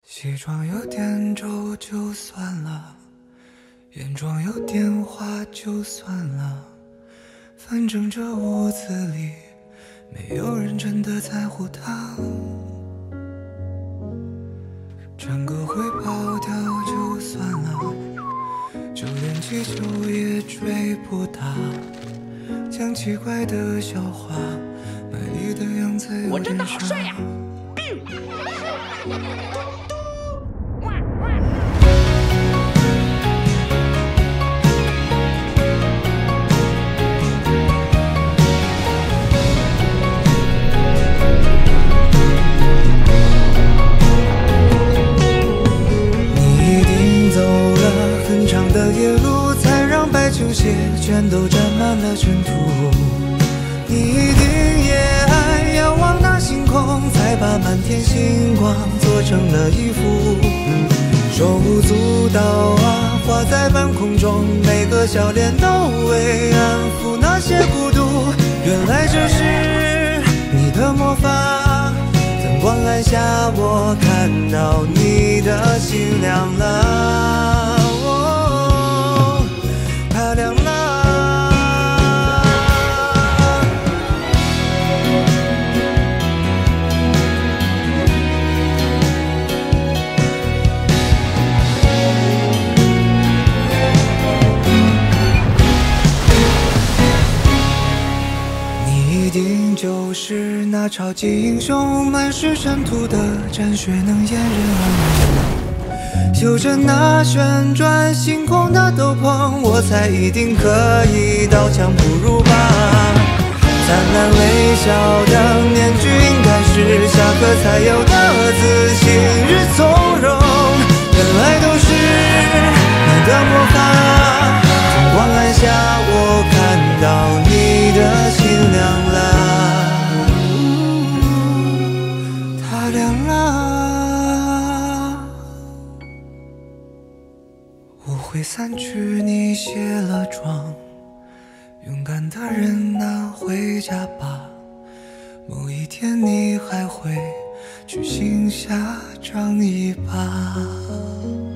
西装有点皱就算了，眼妆有点花就算了，反正这屋子里没有人真的在乎他。唱歌会跑调就算了，就连气球也追不大，讲奇怪的笑话，卖力的样子有点傻。 我真的好帅呀！球鞋全都沾满了尘土，你一定也爱遥望那星空，才把满天星光做成了衣服。手舞足蹈啊，画在半空中，每个笑脸都为安抚那些孤独。原来这是你的魔法，灯光暗下，我看到你的心亮了。亮了，你一定就是那超级英雄，满是尘土的战靴能掩人耳目。有着那旋转星空的斗篷，我猜一定可以刀枪不入吧。灿烂微笑的面具，应该是下课才有的自信与从容。原来都是你的魔法，灯光暗下，我看到你的心亮了，它亮了。雾会散去，你卸了妆，勇敢的人啊，回家吧。某一天你还会去心下长一把。